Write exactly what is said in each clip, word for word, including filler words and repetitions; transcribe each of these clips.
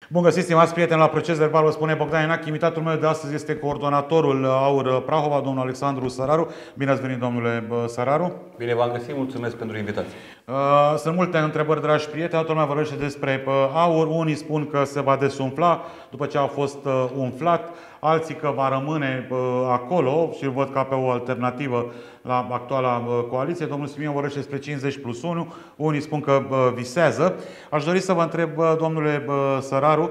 Bun găsit, stimați prieteni, la Proces Verbal, vă spune Bogdan Inac. Invitatul meu de astăzi este coordonatorul AUR Prahova, domnul Alexandru Săraru. Bine ați venit, domnule Săraru. Bine v-am găsit, mulțumesc pentru invitație. Sunt multe întrebări, dragi prieteni. Toată lumea vorbește despre AUR. Unii spun că se va desumfla după ce a fost umflat, alții că va rămâne acolo și îl văd ca pe o alternativă la actuala coaliție. Domnul Simion vorbește despre cincizeci plus unu. Unii spun că visează. Aș dori să vă întreb, domnule Săraru,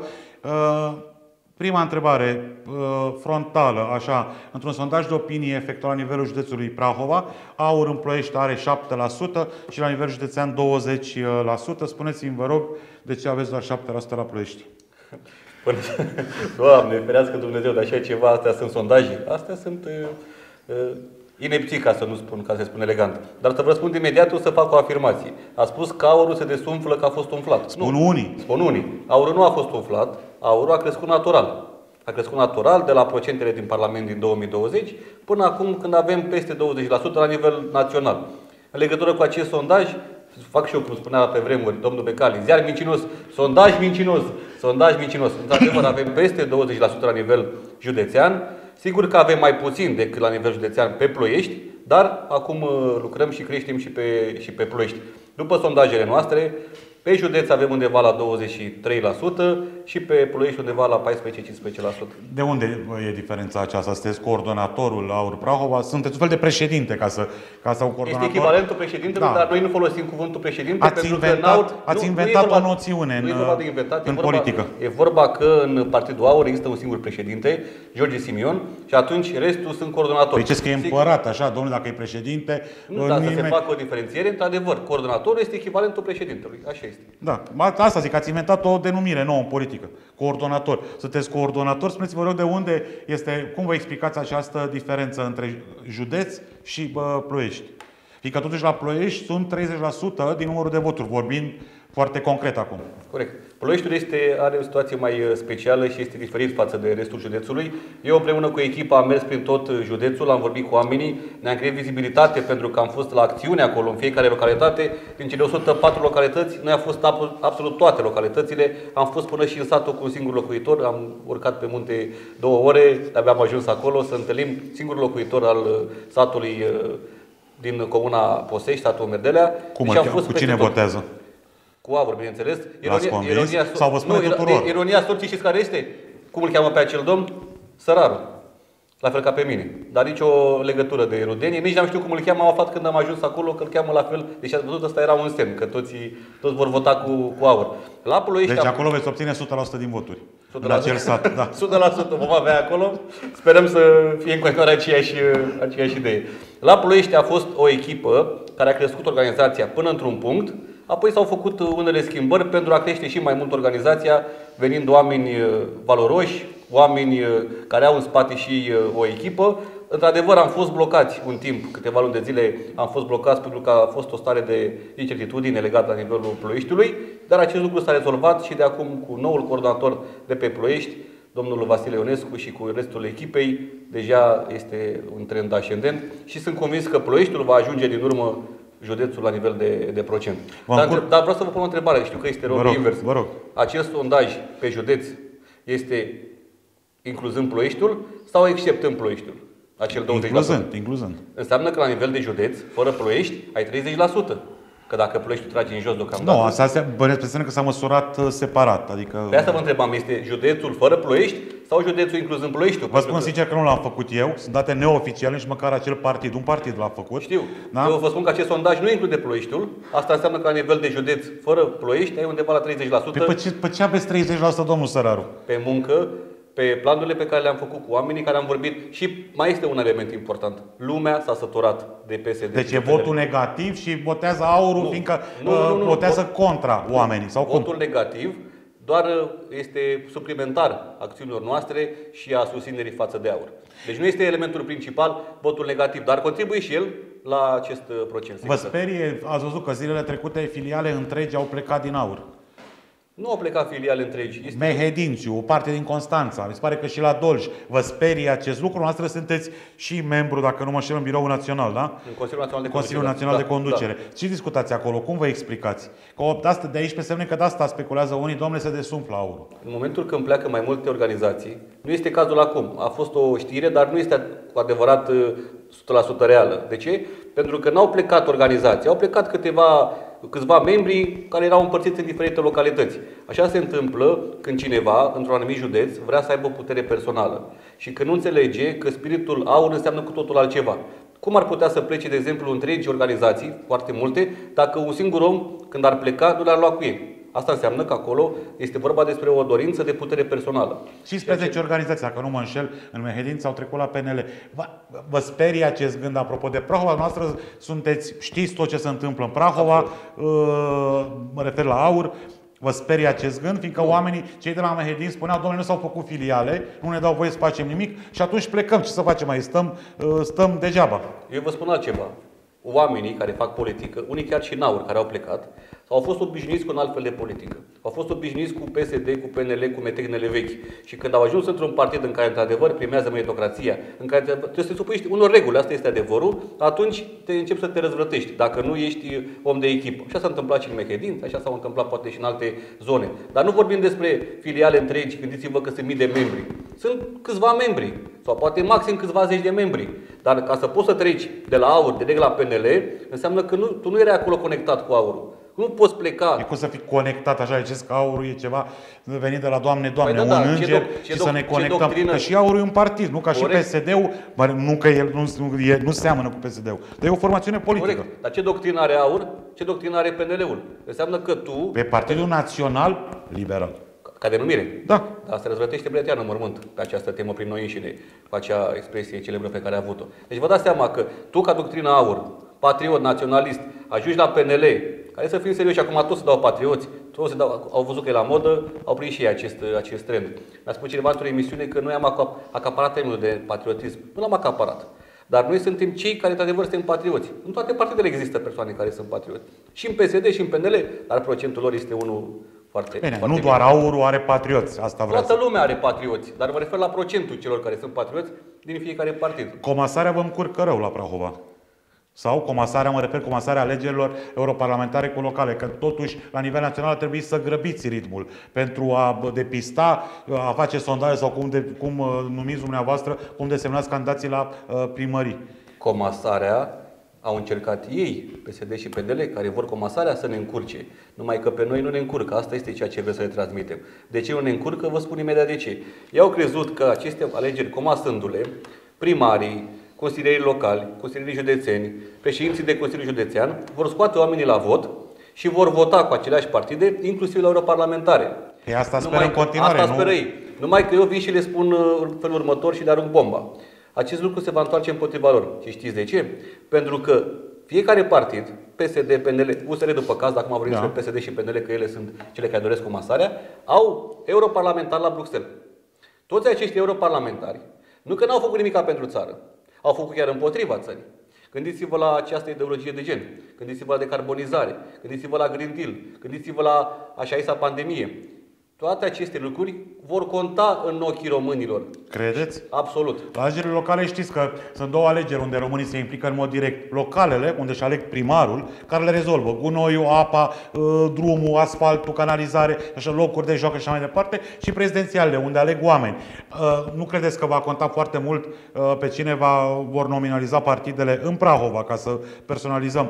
prima întrebare frontală, așa, într-un sondaj de opinie efectuat la nivelul județului Prahova, AUR în Ploiești are șapte la sută și la nivel județean douăzeci la sută. Spuneți-mi, vă rog, de ce aveți doar șapte la sută la Ploiești? Până... Doamne, ferească Dumnezeu de așa ceva, astea sunt sondaje. Astea sunt uh, uh, inepții, ca să nu spun, ca să spun elegant. Dar să vă răspund imediat, o să fac o afirmație. A spus că AUR-ul se desumflă că a fost umflat. Spun nu. unii. Spun unii. AUR-ul nu a fost umflat, AUR-ul a crescut natural. A crescut natural de la procentele din Parlament din două mii douăzeci până acum, când avem peste douăzeci la sută la nivel național. În legătură cu acest sondaj, fac și eu, cum spunea pe vremuri domnul Becali, ziar mincinos, sondaj mincinos, sondaj mincinos. Într-adevăr, avem peste douăzeci la sută la nivel județean. Sigur că avem mai puțin decât la nivel județean pe Ploiești, dar acum lucrăm și creștem și pe, și pe Ploiești. După sondajele noastre, pe județ avem undeva la douăzeci și trei la sută și pe Ploiești undeva la paisprezece la cincisprezece la sută. De unde e diferența aceasta? Sunteți coordonatorul AUR Prahova? Sunteți un fel de președinte ca să, ca să un coordonator? Este echivalentul președintelui, Da. Dar noi nu folosim cuvântul președinte. Ați pentru inventat, că AUR, ați nu, inventat nu e vorba, o noțiune nu e în, vorba de inventat, în e vorba, politică. E vorba că în Partidul AUR există un singur președinte, George Simion, și atunci restul sunt coordonatori. Ziceți că e împărat, așa, domnule, dacă e președinte... Nu, dar să se facă o diferențiere, într-adevăr, coordonatorul este echivalentul președintelui. Așa este. Da, asta zic, ați inventat o denumire nouă în politică. Coordonator. Sunteți coordonator, spuneți-vă rog de unde este, cum vă explicați această diferență între județ și bă, Ploiești? Fiindcă totuși la Ploiești sunt treizeci la sută din numărul de voturi, vorbind foarte concret acum. Corect. Ploieștiul este, are o situație mai specială și este diferit față de restul județului. Eu împreună cu echipa am mers prin tot județul, am vorbit cu oamenii, ne-am creat vizibilitate pentru că am fost la acțiune acolo în fiecare localitate. Din cele o sută patru localități, noi am fost absolut toate localitățile. Am fost până și în satul cu un singur locuitor, am urcat pe munte două ore, de-abia am ajuns acolo să întâlnim singurul locuitor al satului din comuna Posești, satul Merdelea. Cum și am fost cu cine tot. Votează? Cu AUR, bineînțeles. Ironia, ironia, sau vă spune nu, tuturor? Ironia sorții, știți care este? Cum îl cheamă pe acel domn? Săraru. La fel ca pe mine. Dar nicio legătură de rudenie. Nici n-am știut cum îl cheamă, am aflat când am ajuns acolo că îl cheamă la fel. Deci ați văzut, ăsta era un semn, că toți, toți vor vota cu, cu AUR. La Ploiești, deci acolo veți obține o sută la sută din voturi. o sută la sută. La acel sat, da. o sută la sută vom avea acolo. Sperăm să fie în continuare aceeași, aceeași idee. La Ploiești a fost o echipă care a crescut organizația până într-un punct. Apoi s-au făcut unele schimbări pentru a crește și mai mult organizația, venind oameni valoroși, oameni care au în spate și o echipă. Într-adevăr, am fost blocați un timp, câteva luni de zile am fost blocați pentru că a fost o stare de incertitudine legată la nivelul Ploieștiului, dar acest lucru s-a rezolvat și de acum cu noul coordonator de pe Ploiești, domnul Vasile Ionescu, și cu restul echipei, deja este un trend ascendent și sunt convins că Ploieștiul va ajunge din urmă județul la nivel de, de procent. Dar, dar vreau să vă pun o întrebare, știu că este rog invers. Vă rog. Acest sondaj pe județ este incluzând Ploieștiul sau exceptând Ploieștiul? Acel douăzeci la sută. Incluzând, incluzând. Înseamnă că la nivel de județ, fără Ploiești, ai treizeci la sută. Că dacă Ploieștiul trage în jos deocamdată... Nu, asta băneți că s-a măsurat separat. Adică... Pe asta vă întrebam, este județul fără Ploiești sau județul incluzând Ploieștiul? Vă spun sincer că nu l-am făcut eu, sunt date neoficiale, nici măcar acel partid, un partid l-a făcut. Știu. Da? Eu vă spun că acest sondaj nu include Ploieștiul. Asta înseamnă că la nivel de județ, fără Ploiești, ai undeva la treizeci la sută. Pe, pe, ce, pe ce aveți treizeci la sută, domnul Săraru? Pe muncă, pe planurile pe care le-am făcut cu oamenii, care am vorbit. Și mai este un element important. Lumea s-a săturat de P S D. Deci e votul negativ și votează AUR-ul, nu. fiindcă nu, nu, nu, votează vot, contra oamenii. Sau votul cum? negativ doar este suplimentar acțiunilor noastre și a susținerii față de AUR. Deci nu este elementul principal votul negativ, dar contribuie și el la acest procent. Vă sperie, ați văzut că zilele trecute filiale întregi au plecat din AUR. Nu au plecat filiale întregi. Este... Mehedințiu, o parte din Constanța, mi se pare că și la Dolj. Vă sperie acest lucru? Noastră sunteți și membru, dacă nu mă știu, în Biroul Național, da? În Consiliul Național de Consiliul Conducere. Național Da, de Conducere. Da. Ce discutați acolo? Cum vă explicați? Că de, asta, de aici pe semne că de asta speculează unii, domnule, se desumflă aurul. În momentul când pleacă mai multe organizații, nu este cazul acum. A fost o știre, dar nu este cu adevărat o sută la sută reală. De ce? Pentru că n-au plecat organizații, au plecat câteva câțiva membri care erau împărțiți în diferite localități. Așa se întâmplă când cineva, într-un anumit județ, vrea să aibă putere personală și când nu înțelege că spiritul aur înseamnă cu totul altceva. Cum ar putea să plece, de exemplu, întregi organizații, foarte multe, dacă un singur om, când ar pleca, nu le-ar lua cu ei? Asta înseamnă că acolo este vorba despre o dorință de putere personală. cincisprezece organizații, dacă nu mă înșel, în Mehedinți au trecut la P N L. Vă, vă sperie acest gând apropo de Prahova? Noastră sunteți, știți tot ce se întâmplă în Prahova, uh, mă refer la aur. Vă sperie acest gând, fiindcă nu. Oamenii, cei de la Mehedinți spuneau, domnule, nu s-au făcut filiale, nu ne dau voie să facem nimic și atunci plecăm. Ce să facem mai? Stăm, uh, stăm degeaba. Eu vă spun altceva. Oamenii care fac politică, unii chiar și în aur care au plecat, au fost obișnuiți cu un alt fel de politică. Au fost obișnuiți cu P S D, cu P N L, cu metegnele vechi. Și când au ajuns într-un partid în care, într-adevăr, primează meritocrația, în care trebuie să te supuiești unor reguli, asta este adevărul, atunci te începi să te răzvrătești, dacă nu ești om de echipă. Așa s-a întâmplat și în Mehedinți, așa s-a întâmplat poate și în alte zone. Dar nu vorbim despre filiale întregi, gândiți-vă că sunt mii de membri. Sunt câțiva membri, sau poate maxim câțiva zeci de membri. Dar ca să poți să treci de la aur direct la P N L, înseamnă că nu, tu nu erai acolo conectat cu aurul. Nu poți pleca. E cum să fii conectat așa, ziceți că aurul e ceva venit de la Doamne, Doamne, păi un da, da. înger Ce și să ne conectăm. Doctrină... Că și aurul e un partid, nu ca Corect. Și P S D-ul, nu că el nu, nu, e, nu seamănă cu P S D-ul, dar e o formațiune politică. Corect. Dar ce doctrină are aur? Ce doctrină are P N L-ul? Înseamnă că tu... Pe Partidul Național Liberal. Ca denumire. Da. Dar se răzvrătește Breteanu în mormânt pe această temă prin noi înșine, cu acea expresie celebră pe care a avut-o. Deci vă dați seama că tu, ca doctrina aur, patriot, naționalist, ajungi la P N L, care să fim serioși, acum toți se dau patrioți, toți se dau, au văzut că e la modă, au prins și ei acest, acest trend. Mi-a spus cineva într-o emisiune că noi am acaparat termenul de patriotism. Nu l-am acaparat. Dar noi suntem cei care, într-adevăr, suntem patrioți. În toate partidele există persoane care sunt patrioți. Și în P S D și în P N L, dar procentul lor este unul foarte bine. Foarte nu doar bine. aurul are patrioți, asta vreau. Toată lumea are patrioți, dar mă refer la procentul celor care sunt patrioți din fiecare partid. Comasarea vă încurcă rău la Prahova. Sau comasarea, mă refer, comasarea alegerilor europarlamentare cu locale, că totuși la nivel național ar trebui să grăbiți ritmul pentru a depista, a face sondaje sau cum, de, cum numiți dumneavoastră, cum desemnați candidații la uh, primării. Comasarea au încercat ei, P S D și P N L, care vor comasarea să ne încurce. Numai că pe noi nu ne încurcă. Asta este ceea ce vrem să le transmitem. De ce nu ne încurcă? Vă spun imediat de ce. Ei au crezut că aceste alegeri, comasându-le, primarii, consilierii locali, consilierii județeni, președinții de Consiliu Județean, vor scoate oamenii la vot și vor vota cu aceleași partide, inclusiv la europarlamentare. E asta speră în continuare, asta nu? Speră ei. Numai că eu vin și le spun în felul următor și le arunc bomba. Acest lucru se va întoarce împotriva lor. Și știți de ce? Pentru că fiecare partid, P S D, P N L, U S R după caz, dacă mă vorbim despre P S D și P N L, că ele sunt cele care doresc comasarea, au europarlamentari la Bruxelles. Toți acești europarlamentari, nu că n-au făcut nimic pentru țară, au făcut chiar împotriva țării. Gândiți-vă la această ideologie de gen, gândiți-vă la decarbonizare, gândiți-vă la Green Deal, gândiți-vă la așa isa pandemie. Toate aceste lucruri vor conta în ochii românilor. Credeți? Absolut. La alegerile locale știți că sunt două alegeri unde românii se implică în mod direct. Localele, unde își aleg primarul, care le rezolvă gunoiul, apa, drumul, asfaltul, canalizare, așa, locuri de joacă și așa mai departe. Și prezidențialele, unde aleg oameni. Nu credeți că va conta foarte mult pe cine va, vor nominaliza partidele în Prahova, ca să personalizăm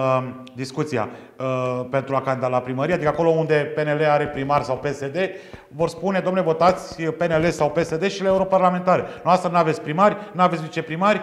discuția, pentru a candida la primărie? Adică acolo unde P N L are primar sau P S D, vor spune, domnule, votați P N L sau P S D și la europarlamentare. Noastră nu aveți primari, nu aveți viceprimari,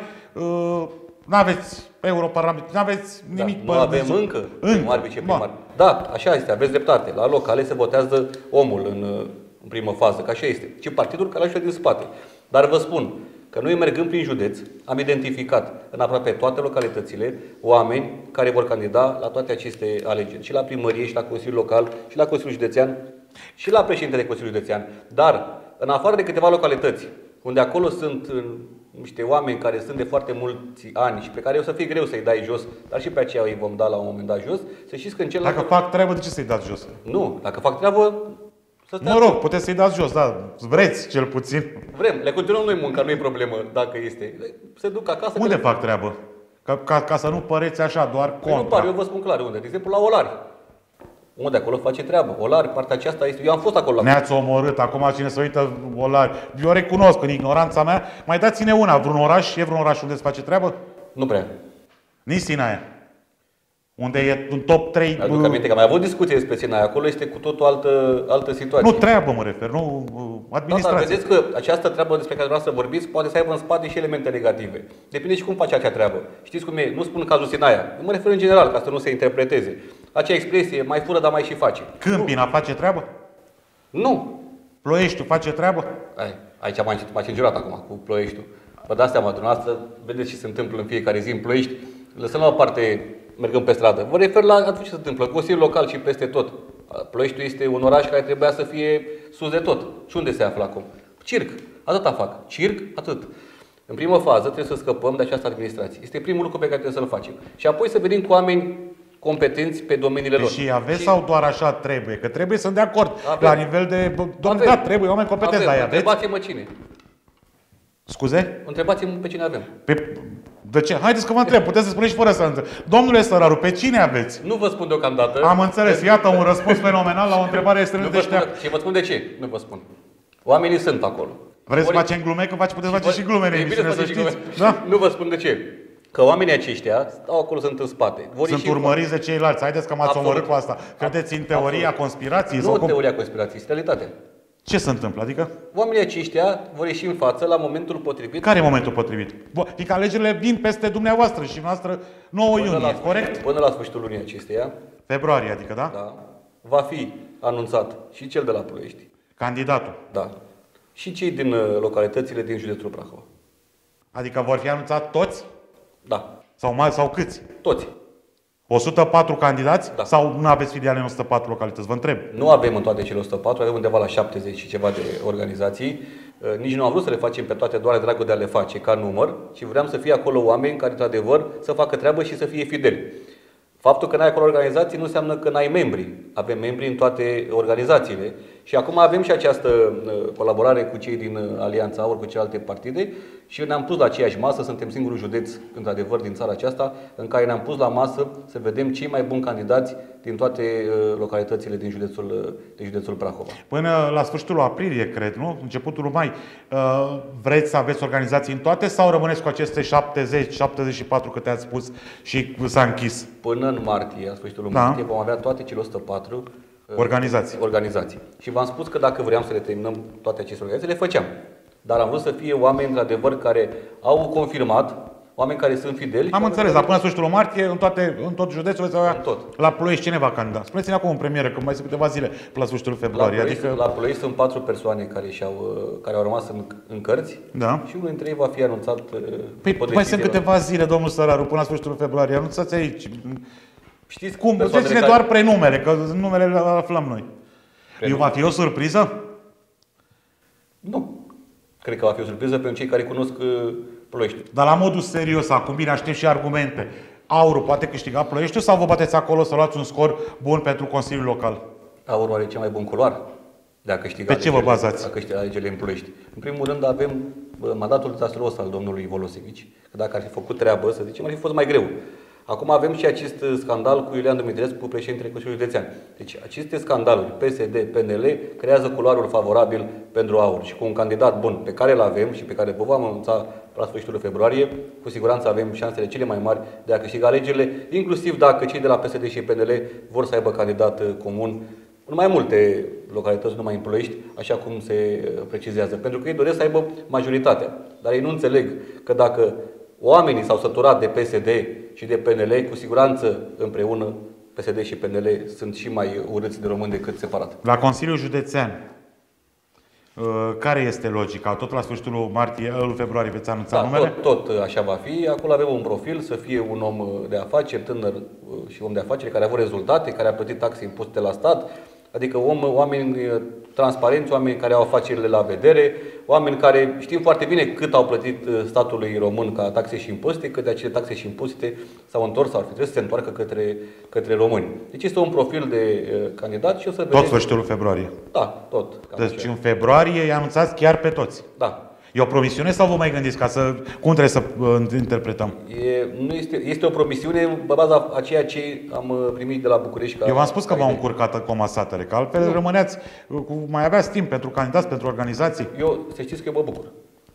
nu aveți europarlamentare, nu aveți nimic. Da, nu avem încă primari, viceprimari. Da, așa este, aveți dreptate. La locale se votează omul în, în primă fază, că așa este. Și partidul care ajută din spate. Dar vă spun că noi, mergând prin județ, am identificat în aproape toate localitățile oameni care vor candida la toate aceste alegeri. Și la primărie, și la Consiliul Local, și la Consiliul Județean, și la președintele Consiliului Județean. Dar, în afară de câteva localități, unde acolo sunt niște oameni care sunt de foarte mulți ani și pe care o să fie greu să-i dai jos, dar și pe aceea îi vom da la un moment dat jos, să știți că în celălalt... Dacă fac treabă, de ce să-i dați jos? Nu, dacă fac treabă, să Mă rog, puteți să-i dați jos, da, vreți cel puțin. Vrem, le continuăm noi munca, nu e problemă dacă este. Se duc acasă... Unde că... fac treabă? Ca, ca, ca să nu păreți așa, doar Păi nu contra. par, eu vă spun clar unde. De exemplu, la Olari. Unde acolo face treabă. Olari, partea aceasta este... Eu am fost acolo. Ne-ați omorât, acum cine se uită Olari. Eu recunosc în ignoranța mea. Mai dați-ne una, vreun oraș, e vreun oraș unde se face treabă? Nu prea. Nici Sinaia. Unde e în top trei... Aduc aminte că am mai avut discuție despre Sinaia. Acolo este cu totul altă, altă situație. Nu treabă mă refer, nu administrație. Da, dar vedeți că această treabă despre care vreau să vorbiți poate să aibă în spate și elemente negative. Depinde și cum face acea treabă. Știți cum e? Nu spun cazul Sinaia. Mă refer în general, ca să nu se interpreteze. Acea expresie, mai fură, dar mai și face. Câmpina face treabă? Nu. Ploieștiul face treabă? Ai, aici m-am cenzurat acum cu Ploieștiul. Vă dați seama, dumneavoastră, vedeți ce se întâmplă în fiecare zi în Ploiești. Lăsăm la o parte, mergând pe stradă. Vă refer la atunci ce se întâmplă. Consiliul local și peste tot. Ploieștiul este un oraș care trebuia să fie sus de tot. Și unde se află acum? Circ. Atâta fac. Circ, atât. În primă fază trebuie să scăpăm de această administrație. Este primul lucru pe care trebuie să-l facem. Și apoi să venim cu oameni competenți pe domeniile lor. Și aveți și... sau doar așa trebuie? Că trebuie sunt de acord. Avem. La nivel de... Domnule, da, trebuie oameni competenți, dar aveți? Întrebați-mă cine. Scuze? Întrebați-mă pe cine avem. Pe... De ce? Haideți că vă întreb, puteți să spuneți și fără să întreb. Domnule Săraru, pe cine aveți? Nu vă spun deocamdată. Am înțeles. Iată un răspuns fenomenal la o întrebare extrem Nu de vă spun, deșteaptă. și vă spun de ce. Nu vă spun. Oamenii sunt acolo. Vreți să Ori- facem glume? Că puteți face și glume în E bine emisiune, să faceți și știți. glume. Da? Nu vă spun de ce. Că oamenii aceștia stau acolo, sunt în spate. Vor Sunt ieși- urmăriți de ceilalți. Haideți că m-ați Absolut. omorât cu asta. Credeți în teoria Absolut. conspirației? Nu Sau cum? teoria conspirației, este realitatea. Ce se întâmplă? Adică? Oamenii aceștia vor ieși în față la momentul potrivit. Care e momentul potrivit? Bă, Adică alegerile vin peste dumneavoastră și noastră nouă Până iunie, la, corect? Până la sfârșitul lunii acesteia, Februarie, adică, da? da, va fi anunțat și cel de la Ploiești, Candidatul. da, și cei din uh, localitățile din județul Prahova. Adică vor fi anunțat toți? Da, Sau mai sau câți? toți. o sută patru candidați? Da. Sau nu aveți filiale în o sută patru localități? Vă întreb. Nu avem în toate cele o sută patru, avem undeva la șaptezeci și ceva de organizații. Uh, Nici nu am vrut să le facem pe toate doar de dragul de a le face ca număr, ci vreau să fie acolo oameni care, într-adevăr, să facă treabă și să fie fideli. Faptul că n-ai acolo organizații nu înseamnă că n-ai membri. Avem membri în toate organizațiile. Și acum avem și această uh, colaborare cu cei din uh, Alianța Aur, cu celelalte partide și ne-am pus la aceeași masă, suntem singurul județ, într-adevăr, din țara aceasta, în care ne-am pus la masă să vedem cei mai buni candidați din toate uh, localitățile din județul, uh, din județul Prahova. Până la sfârșitul lui cred, nu? Începutul lui mai. Uh, vreți să aveți organizații în toate sau rămâneți cu aceste șaptezeci șaptezeci și patru câte ați spus și s-a închis? Până în martie, la sfârșitul lunii Da. martie, vom avea toate cele o sută patru uh, Organizații. organizații. Și v-am spus că dacă vreau să le terminăm toate aceste organizații, le făceam. Dar am vrut să fie oameni, într-adevăr, care au confirmat, oameni care sunt fideli. Am înțeles, dar până la sfârșitul lui martie, în, toate, în tot județul veți avea În tot. la Ploiești cine va candida? Spuneți-ne acum în premieră, că mai sunt câteva zile până la sfârșitul lui La februarie. Ploiești, Adică, la Ploiești sunt patru persoane care, și-au, care au rămas în, în cărți da. și unul dintre ei va fi anunțat. Păi după mai sunt decizie. câteva zile, domnul Săraru, până la sfârșitul lui februarie. Anunțați aici. Știți Cum? persoanele Spuneți-ne care- doar prenumere, că numele le aflăm noi. Eu va fi o surpriză? Nu. Cred că va fi o surpriză pentru cei care cunosc uh, Ploieștiul. Dar la modul serios, acum bine, aștept și argumente. Aurul poate câștiga Ploieștiul sau vă bateți acolo să luați un scor bun pentru Consiliul Local? Aurul are cel mai bun culoar de a câștiga Pe ce vă alegerile- bazați? A câștiga alegerile în Ploiești. În primul rând avem bă, mandatul dezastruos al domnului Volosevici. Că dacă ar fi făcut treabă, să zicem, ar fi fost mai greu. Acum avem și acest scandal cu Iulian Dumitrescu, președintele Consiliului Județean. Deci aceste scandaluri, P S D, P N L, creează culoarul favorabil pentru Aur. Și cu un candidat bun pe care îl avem și pe care vă vom anunța la sfârșitul februarie, cu siguranță avem șansele cele mai mari de a câștiga alegerile, inclusiv dacă cei de la P S D și P N L vor să aibă candidat comun în mai multe localități, nu numai în Ploiești, așa cum se precizează. Pentru că ei doresc să aibă majoritatea. Dar ei nu înțeleg că dacă oamenii s-au săturat de P S D și de P N L, cu siguranță împreună P S D și P N L sunt și mai urâți de români decât separat. La Consiliul Județean, care este logica? Tot la sfârșitul lui martie, lui februarie veți anunța Da, numele? tot, tot așa va fi. Acolo avem un profil, să fie un om de afaceri, tânăr și om de afaceri, care a avut rezultate, care a plătit taxe impozite la stat, adică om, oameni transparenți, oameni care au afacerile la vedere, oameni care știm foarte bine cât au plătit statului român ca taxe și impozite, cât de acele taxe și impozite s-au întors sau ar fi trebuit să se întoarcă către, către români. Deci este un profil de uh, candidat și o să vedem... Tot sfârșitul februarie. Da, tot. Deci în februarie i-a anunțat chiar pe toți. Da. E o promisiune sau vă mai gândiți ca să... Cum trebuie să uh, interpretăm? E, nu este, este o promisiune pe baza a ceea ce am primit de la București. Ca Eu v-am spus că v-au încurcat comasatele, că altfel nu. rămâneați, cu, mai aveați timp pentru candidați, pentru organizații. Eu, să știți că eu mă bucur.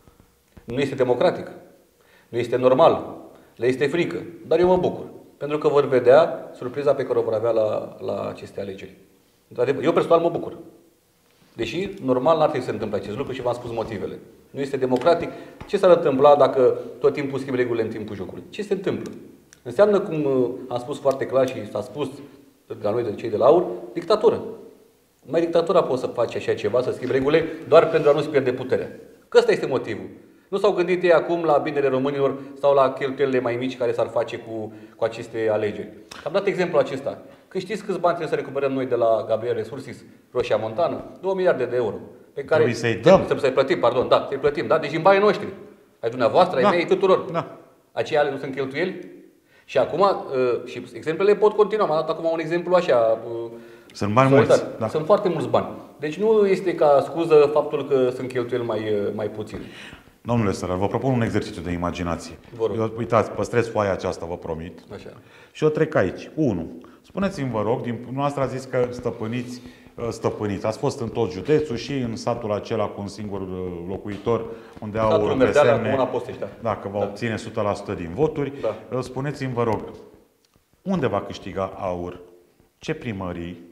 Nu este democratic. Nu este normal. Le este frică. Dar eu mă bucur. Pentru că vor vedea surpriza pe care o vor avea la, la aceste alegeri. Eu personal mă bucur. Deși, normal, n-ar trebui să se întâmple acest lucru și v-am spus motivele. Nu este democratic. Ce s-ar întâmpla dacă tot timpul schimb regulile în timpul jocului? Ce se întâmplă? Înseamnă, cum am spus foarte clar și s-a spus de la noi, de cei de la AUR, dictatură. Numai dictatura poți să faci așa ceva, să schimbi regulile, doar pentru a nu-ți pierde puterea. Că ăsta este motivul. Nu s-au gândit ei acum la binele românilor sau la cheltuielile mai mici care s-ar face cu, cu aceste alegeri. Am dat exemplu acesta. Că știți câți bani trebuie să recuperăm noi de la Gabriel Resursis, Roșia Montană? două miliarde de euro. Pe care trebuie să-i dăm. Trebuie să-i plătim, pardon, da, să-i plătim, da? Deci în banii noștri. Ai dumneavoastră, ai da. mei, ai tuturor. Da. Aceia nu sunt cheltuieli? Și acum, și exemplele pot continua. Am dat acum un exemplu așa. Sunt bani mulți. Da. Sunt foarte mulți bani. Deci nu este ca scuză faptul că sunt cheltuieli mai, mai puține. Domnule Sărar, vă propun un exercițiu de imaginație. Eu, uitați, păstrez foaia aceasta, vă promit. Așa. Și o trec aici. unu. Spuneți-mi, vă rog, din noastră a zis că stăpâniți, stăpâniți. Ați fost în tot județul și în satul acela cu un singur locuitor, unde au desemne, dacă va da. obține o sută la sută din voturi. Da. Spuneți-mi, vă rog, unde va câștiga AUR? Ce primării?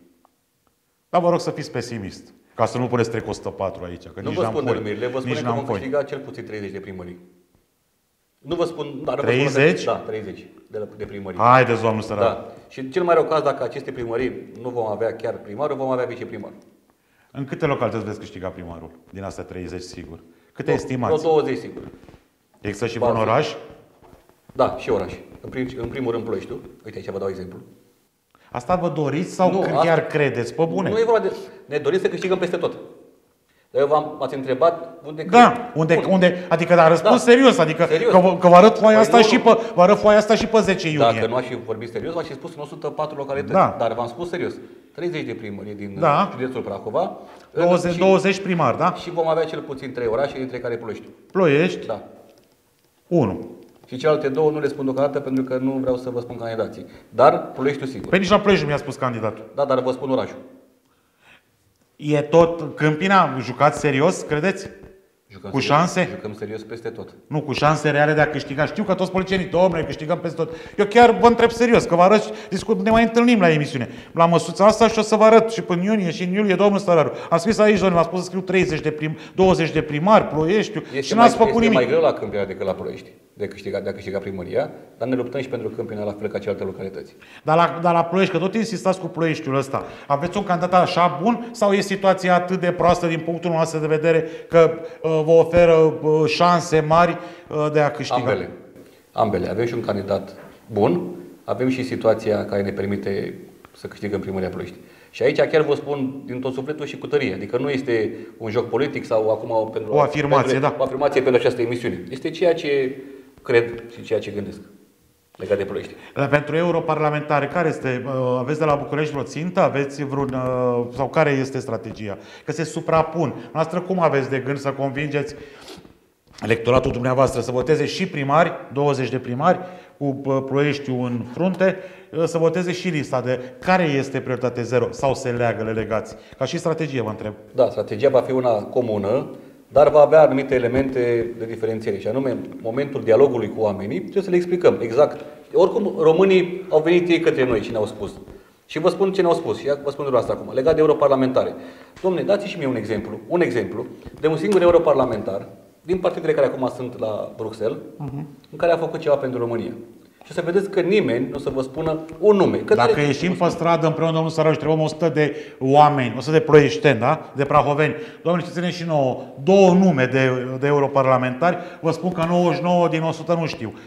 Dar vă rog să fiți pesimist. Ca să nu puneți trec o sută patru aici. Că nu nici vă spun denumirile, vă spun că vom foi. câștiga cel puțin treizeci de primării. Nu vă spun... Dar treizeci? Da, treizeci de, de primării. Haideți, domnul Sărar. Da. Și cel mai rău caz, dacă aceste primării nu vom avea chiar primarul, vom avea viceprimar. În câte localități veți câștiga primarul? Din astea treizeci, sigur. Câte estimați? Vreo douăzeci, sigur. Există și vreun oraș? Da, și oraș. În, prim, în primul rând Ploieștiul. Uite, aici vă dau exemplu. Asta vă doriți sau nu, chiar asta... credeți? Pe bune? Nu e vorba de... Ne doriți să câștigăm peste tot. Dar eu v-ați întrebat unde... Da, unde, unde, unde, adică a răspuns da. serios, adică serios. Că, vă, că vă arăt foaia păi asta nu, și pe, vă arăt foaia asta și pe zece iunie. Dacă nu aș fi vorbit serios, v-aș fi spus în o sută patru localități. Da. Dar v-am spus serios. treizeci de primării din da. județul Prahova. douăzeci, douăzeci primari, da? Și vom avea cel puțin trei orașe, dintre care Ploieștiul. Ploiești? Da. unu. Și celelalte două nu le spun deocamdată pentru că nu vreau să vă spun candidații. Dar Ploieștiul sigur. Păi nici la Ploiești mi-a spus candidatul. Da, dar vă spun orașul. E tot Câmpina? Jucați serios, credeți? Jucăm cu serios, șanse? Jucăm serios peste tot. Nu, cu șanse reale de a câștiga. Știu că toți politicienii, domnule, câștigăm peste tot. Eu chiar vă întreb serios, că vă arăt, discut, ne mai întâlnim la emisiune. La măsuța asta și o să vă arăt și până iunie și în iulie, domnul Săraru. Am scris aici, domnule, m-a spus să scriu treizeci de prim, douăzeci de primari, Ploieștiu și n-ați făcut este nimic. mai greu la Câmpina decât la Ploiești, de a câștiga, de a câștiga primăria, dar ne luptăm și pentru Câmpina la fel ca celelalte localități. Dar la, dar la Ploiești, că tot insistați cu Ploieștiul ăsta, aveți un candidat așa bun sau e situația atât de proastă din punctul nostru de vedere că uh, vă oferă uh, șanse mari uh, de a câștiga? Ambele. Ambele. Avem și un candidat bun, avem și situația care ne permite să câștigăm primăria Ploiești. Și aici chiar vă spun din tot sufletul și cu tărie. Adică nu este un joc politic sau acum pentru, o afirmație, pentru, da. o afirmație pentru această emisiune. Este ceea ce cred și ceea ce gândesc legat de Ploiești. Pentru europarlamentare, care este? Aveți de la București vreo țintă? Aveți vreun, sau care este strategia? Că se suprapun. Noastră cum aveți de gând să convingeți electoratul dumneavoastră să voteze și primari, douăzeci de primari, cu Ploieștiul în frunte, să voteze și lista de care este prioritate zero sau se leagă, le legați? Ca și strategie, vă întreb. Da, strategia va fi una comună, dar va avea anumite elemente de diferențiere. Și anume, momentul dialogului cu oamenii, trebuie să le explicăm exact. Oricum, românii au venit ei către noi și ne-au spus. Și vă spun ce ne-au spus. Și vă spun dumneavoastră acum, legat de europarlamentare. Dom'le, dați și mie un exemplu, un exemplu de un singur europarlamentar din partidele care acum sunt la Bruxelles, uh-huh. în care a făcut ceva pentru România. Și să vedeți că nimeni nu o să vă spună un nume. Că dacă ieșim pe stradă împreună, domnul Săraru, și trebăm o sută de oameni, o sută de ploieșteni, da? De prahoveni, domnule, știți-ne și nouă, două nume de, de europarlamentari, vă spun că nouăzeci și nouă din o sută nu știu.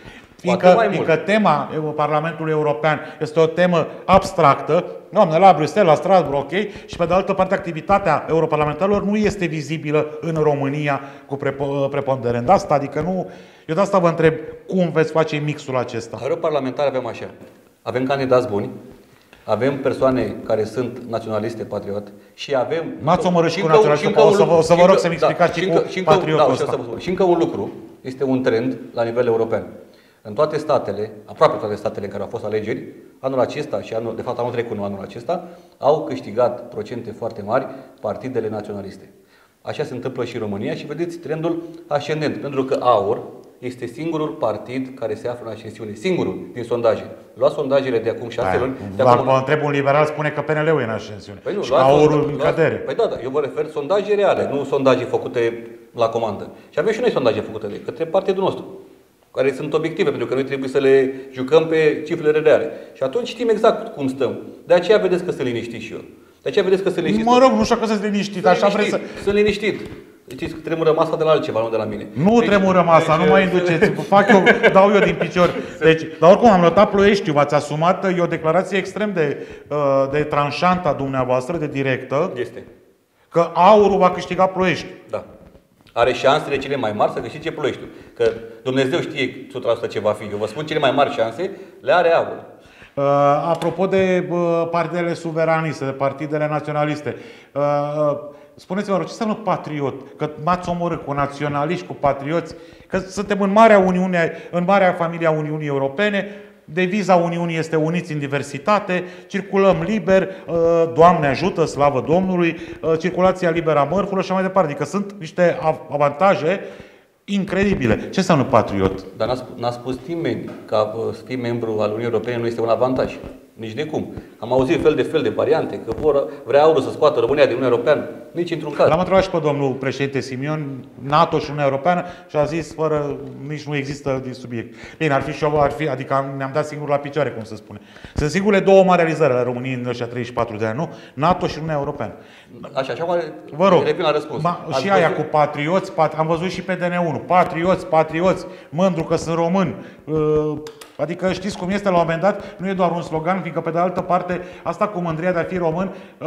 Fiindcă, fiindcă tema Parlamentului European este o temă abstractă, doamne, la Bruxelles, la Strasbourg, ok, și pe de altă parte activitatea europarlamentarilor nu este vizibilă în România cu preponderent. De asta, adică nu, eu de asta vă întreb cum veți face mixul acesta. Europarlamentari avem așa, avem candidați buni, avem persoane care sunt naționaliste, patriot și avem... M-ați omorât și cu naționaliste, o să vă, o să vă rog să-mi explicați și cu patriotul ăsta. Și încă un lucru, este un trend la nivel european. În toate statele, aproape toate statele în care au fost alegeri, anul acesta și anul, de fapt anul trecut, nu anul acesta, au câștigat procente foarte mari partidele naționaliste. Așa se întâmplă și în România și vedeți trendul ascendent, pentru că AUR este singurul partid care se află în ascensiune, singurul din sondaje. Luați sondajele de acum șase luni. Dacă vă întreb un liberal, spune că P N L-ul e în ascensiune. Păi nu, și AUR-ul în cădere. Păi da, da, eu vă refer sondaje reale, nu sondaje făcute la comandă. Și avem și noi sondaje făcute de către partidul nostru, care sunt obiective, pentru că noi trebuie să le jucăm pe cifrele reale. Și atunci știm exact cum stăm. De aceea vedeți că sunt liniștit și eu. De aceea vedeți că sunt liniștit. Mă rog, nu știu că sunt liniștit, așa vreți să... Sunt liniștit. Știți că tremură masa de la altceva, nu de la mine. Nu deci, tremură masa, deci, nu mai induceți. Fac eu, dau eu din picior. Deci, dar oricum am notat Ploieștiu, v-ați asumat, e o declarație extrem de, de tranșantă a dumneavoastră, de directă. Este. Că AUR-ul va câștiga Ploieștiu. Da. Are șansele cele mai mari să câștige Ploieștiu. Că Dumnezeu știe o sută la sută ce va fi. Eu vă spun cele mai mari șanse, le are AUR. Uh, apropo de uh, partidele suveraniste, de partidele naționaliste, uh, uh, spuneți-vă, ce înseamnă patriot? Că m-ați omorât cu naționaliști, cu patrioți, că suntem în marea Uniune, în marea familie a Uniunii Europene, deviza Uniunii este uniți în diversitate, circulăm liber, Doamne ajută, slavă Domnului, circulația liberă a mărfurilor și așa mai departe. Adică sunt niște avantaje incredibile. Ce înseamnă patriot? Dar n-a spus nimeni că să fii membru al Uniunii Europene nu este un avantaj. Nici de cum. Am auzit fel de fel de variante, că vor, vrea AUR să scoată România din Uniunea Europeană. Nici într-un caz. L-am întrebat și pe domnul președinte Simion, NATO și Uniunea Europeană, și a zis, fără, nici nu există din subiect. Bine, ar fi și ar fi, adică ne-am dat singur la picioare, cum se spune. Sunt singurele două mari realizări ale României în ăștia treizeci și patru de ani, nu? NATO și Uniunea Europeană. Așa, așa mare, vă rog, revin la răspuns. Ma, și aia văzut? Cu patrioți, pat, am văzut și pe D N unu, patrioți, patrioți, mândru că sunt român. Uh, Adică știți cum este la un moment dat, nu e doar un slogan, fiindcă pe de altă parte, asta cu mândria de a fi român,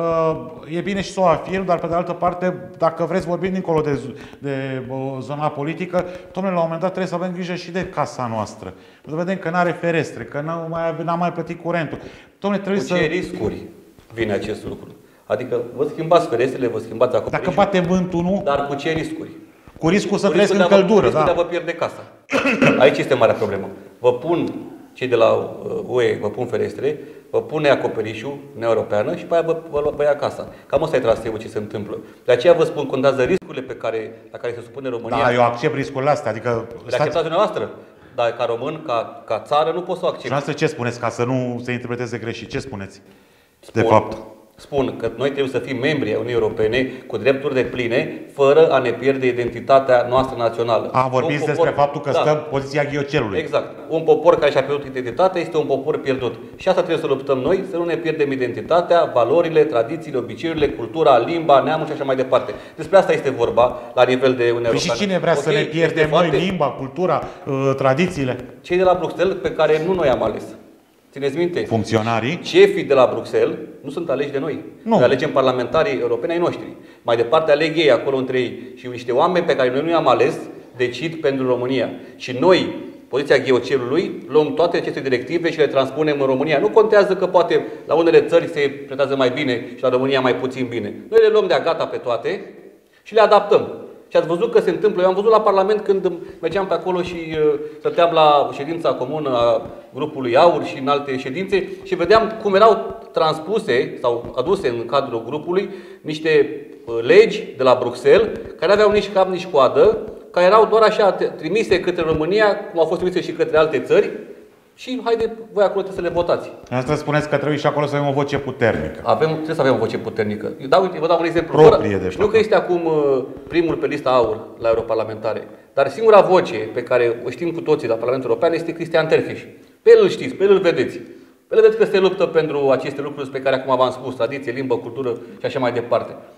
e bine și să o afirm, dar pe de altă parte, dacă vreți vorbim dincolo de, de zona politică, dom'le, la un moment dat trebuie să avem grijă și de casa noastră. Să vedem că nu are ferestre, că n-am mai, n-am mai plătit curentul. Dom'le, trebuie cu să... ce riscuri vine acest lucru? Adică vă schimbați ferestrele, vă schimbați acoperișul. Dacă bate vântul, nu? În cu ce riscuri? Cu riscul să trăiesc în căldură, da. Cu riscul de a vă pierde casa. Aici este marea problemă. Vă pun, cei de la U E, vă pun ferestre, vă pune acoperișul Uniunea Europeană și pe aia vă, vă, vă ia casa. Cam asta e traseul ce se întâmplă. De aceea vă spun, contează riscurile pe care, la care se supune România. Da, eu accept riscurile astea. Adică, le acceptați dumneavoastră. Dar ca român, ca, ca țară, nu pot să o accept. Și noastră ce spuneți, ca să nu se interpreteze greșit? Ce spuneți? Spun, de fapt. Spun că noi trebuie să fim membri ai Uniunii Europene cu drepturi de pline, fără a ne pierde identitatea noastră națională. A, vorbiți popor, despre faptul că da, stăm poziția ghiocelului. Exact. Un popor care și-a pierdut identitatea este un popor pierdut. Și asta trebuie să luptăm noi, să nu ne pierdem identitatea, valorile, tradițiile, obiceiurile, cultura, limba, neamul și așa mai departe. Despre asta este vorba la nivel de Uniunea Europeană. Și cine vrea okay, să ne pierdem noi foarte... limba, cultura, tradițiile? Cei de la Bruxelles pe care nu noi am ales. Țineți minte? Funcționarii? Șefii de la Bruxelles nu sunt aleși de noi. Nu. Noi alegem parlamentarii europeni ai noștri. Mai departe aleg ei acolo între ei. Și niște oameni pe care noi nu i-am ales decid pentru România. Și noi, poziția ghiocelului, luăm toate aceste directive și le transpunem în România. Nu contează că poate la unele țări se pretează mai bine și la România mai puțin bine. Noi le luăm de-a gata pe toate și le adaptăm. Și ați văzut că se întâmplă. Eu am văzut la Parlament când mergeam pe acolo și uh, stăteam la ședința comună a grupului AUR și în alte ședințe și vedeam cum erau transpuse sau aduse în cadrul grupului niște uh, legi de la Bruxelles care aveau nici cap, nici coadă, care erau doar așa trimise către România, cum au fost trimise și către alte țări. Și haide, voi acolo trebuie să le votați. Asta spuneți că trebuie și acolo să avem o voce puternică. Avem, trebuie să avem o voce puternică. Eu dau, vă dau un exemplu. Proprie, de nu că este acum primul pe lista AUR la europarlamentare, dar singura voce pe care o știm cu toții la Parlamentul European este Cristian Terheș. Pe el îl știți, pe el îl vedeți. Pe el vedeți că se luptă pentru aceste lucruri pe care acum v-am spus, tradiție, limbă, cultură și așa mai departe.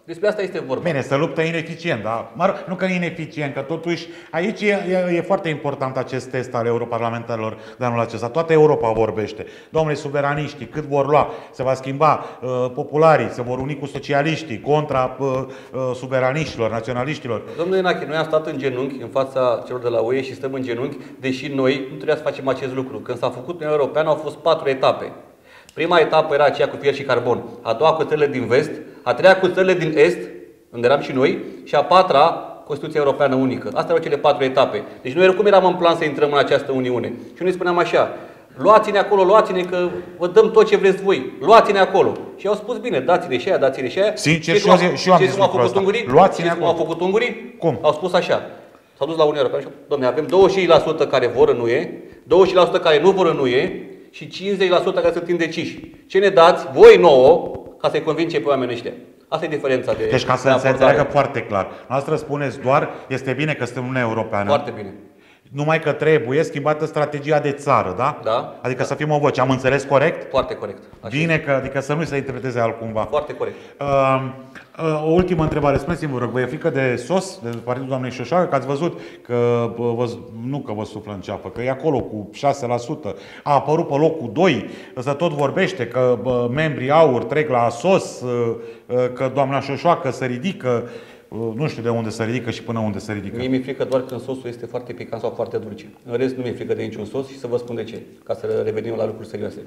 Despre asta este vorba. Bine, să luptă ineficient, dar mă rog, nu că e ineficient, că totuși aici e, e, e foarte important acest test al europarlamentarilor de anul acesta. Toată Europa vorbește. Domnule, suveraniștii, cât vor lua? Se va schimba uh, popularii, se vor uni cu socialiștii, contra uh, uh, suveraniștilor, naționaliștilor. Domnule Enache, noi am stat în genunchi în fața celor de la U E și stăm în genunchi, deși noi nu trebuia să facem acest lucru. Când s-a făcut Uniunea Europeană au fost patru etape. Prima etapă era aceea cu fier și carbon, a doua cu țările din vest, a treia cu țările din est, unde eram și noi, și a patra, Constituția Europeană Unică. Astea erau cele patru etape. Deci noi oricum eram în plan să intrăm în această Uniune. Și noi spuneam așa, luați-ne acolo, luați-ne că vă dăm tot ce vreți voi, luați-ne acolo. Și au spus bine, dați-ne și aia, dați-ne și aia. Sincer, și eu, și eu am zis lucrul ăsta. Luați-ne acolo. Cum au făcut ungurii? Cum? Au spus așa, s-au dus la Uniunea Europeană și au, dom'le, avem douăzeci și cinci la sută care vor în U E, douăzeci la sută care nu vor în U E, și cincizeci la sută care sunt indeciși. Ce ne dați voi nouă ca să-i convingem pe oamenii ăștia? Asta e diferența de. Deci ca să se înțeleagă foarte clar. Noastră spuneți doar, este bine că suntem în Uniunea Europeană. Foarte bine. Numai că trebuie schimbată strategia de țară, da? Da. Adică da. să fim o voce. Am înțeles corect? Foarte corect. Așa bine, că, adică să nu se interpreteze altcumva. Foarte corect. Uh, uh, o ultimă întrebare. Spuneți-mi, vă rog, vă e frică de SOS, de Partidul doamnei Șoșoacă, că ați văzut că, vă, nu că vă suflă în ceapă, că e acolo cu șase la sută. A apărut pe locul doi, să tot vorbește că bă, membrii AUR trec la SOS, uh, că doamna Șoșoacă se ridică. Nu știu de unde se ridică și până unde se ridică. Mie mi-e frică doar când sosul este foarte picant sau foarte dulce. În rest nu mi-e frică de niciun sos și să vă spun de ce, ca să revenim la lucruri serioase.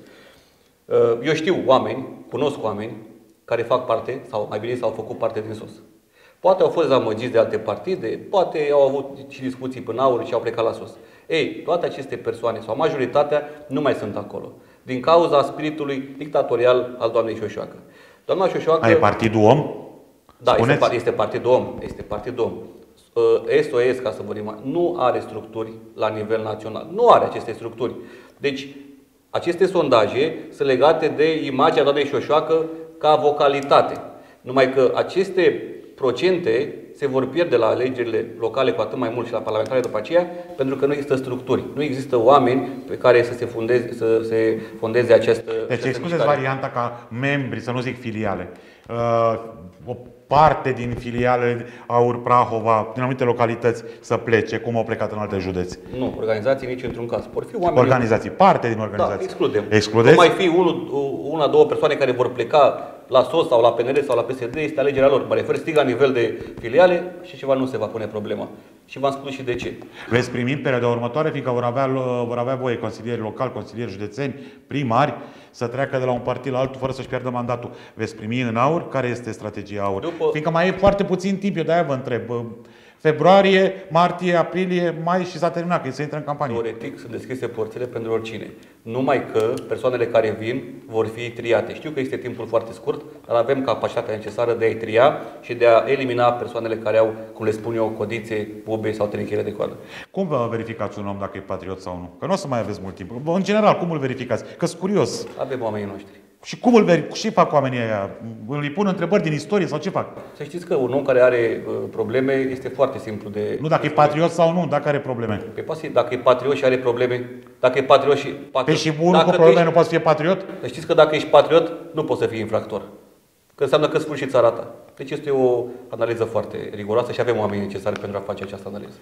Eu știu oameni, cunosc oameni care fac parte, sau mai bine s-au făcut parte din sos. Poate au fost dezamăgiți de alte partide, poate au avut și discuții până AUR și au plecat la sos. Ei, toate aceste persoane, sau majoritatea, nu mai sunt acolo. Din cauza spiritului dictatorial al doamnei Șoșoacă. Doamna Șoșoacă... Ai Partidul Om? Da, este, este Partidul Om. Este Partidul Om. S O S, ca să vorbim, nu are structuri la nivel național. Nu are aceste structuri. Deci, aceste sondaje sunt legate de imaginea doamnei Șoșoacă ca vocalitate. Numai că aceste procente se vor pierde la alegerile locale cu atât mai mult și la parlamentare după aceea, pentru că nu există structuri. Nu există oameni pe care să se fondeze, să se fondeze această. Deci, excuzeți varianta ca membri, să nu zic filiale. Uh, o parte din filiale AUR Prahova, din anumite localități, să plece, cum au plecat în alte județe. Nu, organizații nici într-un caz. Vor fi oameni. Organizații, parte din organizații. Da, excludem. Excludeți? Nu mai fi unul, una, două persoane care vor pleca la SOS sau la P N L sau la P S D, este alegerea lor. Mă refer strict la nivel de filiale și ceva nu se va pune problema. Și v-am spus și de ce. Veți primi în perioada următoare, fiindcă vor avea, vor avea voie consilieri locali, consilieri județeni, primari, să treacă de la un partid la altul fără să-și pierdă mandatul. Veți primi în AUR? Care este strategia AUR? După... Fiindcă mai e foarte puțin timp, eu de-aia vă întreb. Februarie, martie, aprilie, mai și s-a terminat, că se intră în campanie. Teoretic sunt deschise porțile pentru oricine. Numai că persoanele care vin vor fi triate. Știu că este timpul foarte scurt, dar avem capacitatea necesară de a-i tria și de a elimina persoanele care au, cum le spun eu, codițe, bube sau trinchere de coadă. Cum vă verificați un om dacă e patriot sau nu? Că nu o să mai aveți mult timp. În general, cum îl verificați? Că sunt curios. Avem oamenii noștri. Și cum îl verific? Și fac oamenii ăia? Îi pun întrebări din istorie sau ce fac? Să știți că un om care are uh, probleme este foarte simplu de... Nu dacă e patriot sau nu, dacă are probleme. Pe pasiv, dacă e patriot și are probleme, dacă e patriot și... Patriot, pe și unul cu probleme ești, nu poate să fie patriot? Să știți că dacă ești patriot, nu poți să fii infractor. Că înseamnă că spui și țara ta. Deci este o analiză foarte riguroasă și avem oamenii necesari pentru a face această analiză.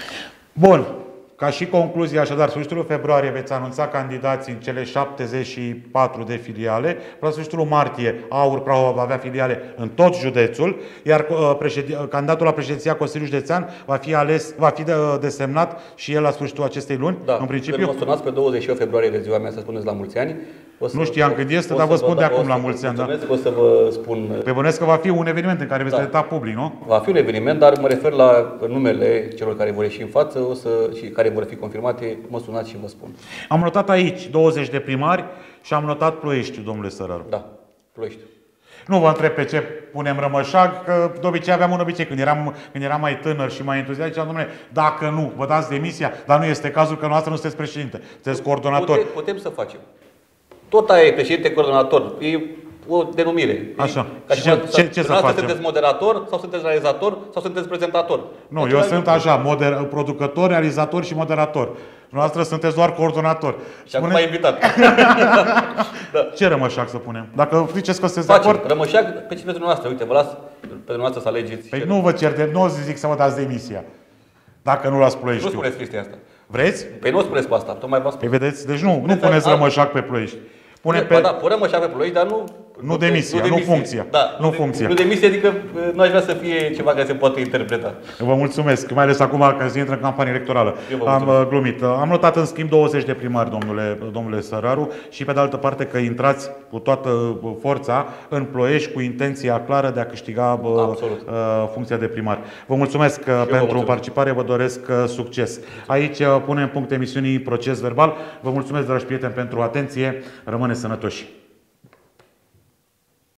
Bun. Ca și concluzie, așadar, sfârșitul februarie veți anunța candidații în cele șaptezeci și patru de filiale. La sfârșitul martie, AUR Prahova va avea filiale în tot județul, iar candidatul la președinția Consiliului Județean va fi ales, va fi desemnat și el la sfârșitul acestei luni, da, în principiu. Când mă sunați pe douăzeci și opt februarie de ziua mea să spuneți la mulți ani. O să, nu știam când este, dar vă spun de acum la mulți ani. Da? O să vă spun. Pe bănesc că va fi un eveniment în care veți trata public, nu? Va fi un eveniment, dar mă refer la numele celor care vor ieși în față o să, și care vor fi confirmate. Mă sunați și vă spun. Am notat aici douăzeci de primari și am notat Ploieștiu, domnule Sărăru. Da, Ploieștiu. Nu vă întreb pe ce punem Rămășag, că de obicei aveam un obicei. Când eram, când eram mai tânăr și mai entuziast, ziceam, domnule, dacă nu, vă dați demisia, dar nu este cazul că noastră nu sunteți președinte, sunteți coordonator. Putem, putem să facem. Tot aia e președinte coordonator. E o denumire. Așa. Ca și și ce, ce, ce să facem? sunteți moderator, sau sunteți realizator, sau sunteți prezentator. Nu, deci eu sunt așa, moder, producător, realizator și moderator. Noastră sunteți doar coordonator. Și Spune... acum ai invitat. Da. Ce rămășac să punem? Dacă ziceți că sunteți de Facem. acord... Rămășac pe cine dumneavoastră. Uite, vă las pe dumneavoastră să alegeți. Păi nu vă cer de... Nu zic să vă dați demisia. Dacă nu luați Ploiești. Nu spuneți chestia asta. Vreți? Păi nu spuneți cu asta. Tocmai v-am spus. Păi vedeți? Deci nu, nu puneți Rămășac pe Ploiești. Pune pe... Da, pune Rămășac pe Ploiești, dar nu... Nu demisia, nu, nu funcția. Da, nu funcția. Nu demisia, adică nu aș vrea să fie ceva care se poate interpreta. Vă mulțumesc, mai ales acum că se intră în campanie electorală. Am uh, glumit. Am notat în schimb douăzeci de primari, domnule, domnule Săraru, și pe de altă parte că intrați cu toată forța în Ploiești cu intenția clară de a câștiga uh, uh, funcția de primar. Vă mulțumesc uh, pentru vă mulțumesc. participare, vă doresc uh, succes. Aici uh, punem punct emisiunii Proces Verbal. Vă mulțumesc, dragi prieteni, pentru atenție. Rămâneți sănătoși!